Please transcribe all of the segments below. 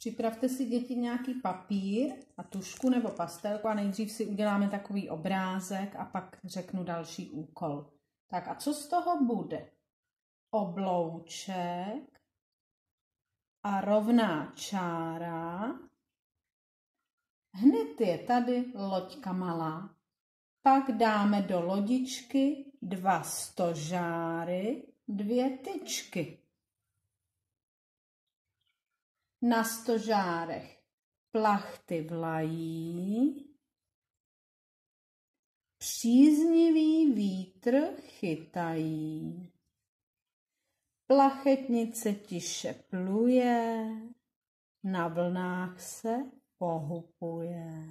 Připravte si, děti, nějaký papír a tužku nebo pastelku a nejdřív si uděláme takový obrázek a pak řeknu další úkol. Tak a co z toho bude? Oblouček a rovná čára. Hned je tady loďka malá. Pak dáme do lodičky 2 stožáry, 2 tyčky. Na stožárech plachty vlají, příznivý vítr chytají. Plachetnice tiše pluje, na vlnách se pohupuje.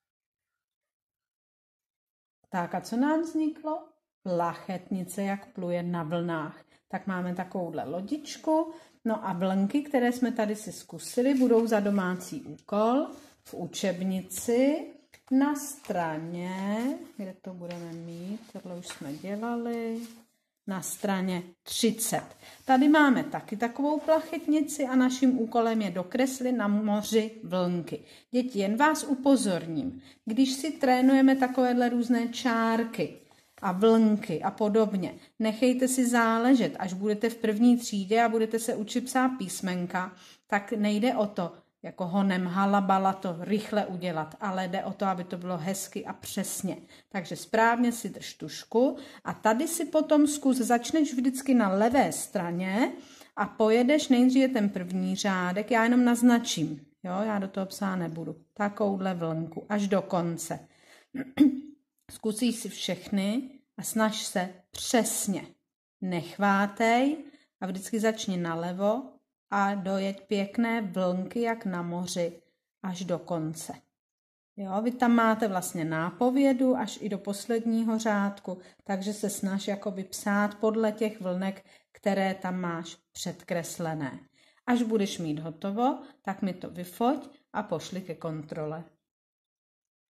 Tak a co nám vzniklo? Plachetnice, jak pluje na vlnách. Tak máme takovouhle lodičku. No a vlnky, které jsme tady si zkusili, budou za domácí úkol v učebnici na straně, kde to budeme mít, tohle už jsme dělali, na straně 30. Tady máme taky takovou plachetnici a naším úkolem je dokreslit na moři vlnky. Děti, jen vás upozorním, když si trénujeme takovéhle různé čárky a vlnky a podobně, nechejte si záležet, až budete v první třídě a budete se učit psát písmenka, tak nejde o to, jako honem halabala to rychle udělat, ale jde o to, aby to bylo hezky a přesně. Takže správně si drž tužku a tady si potom začneš vždycky na levé straně a pojedeš nejdříve ten první řádek, já jenom naznačím, jo, já do toho psát nebudu, takovouhle vlnku až do konce. Zkusíš si všechny a snaž se přesně. Nechvátej a vždycky začni nalevo a dojeď pěkné vlnky jak na moři až do konce. Jo, vy tam máte vlastně nápovědu až i do posledního řádku, takže se snaž jako vypsát podle těch vlnek, které tam máš předkreslené. Až budeš mít hotovo, tak mi to vyfoť a pošli ke kontrole.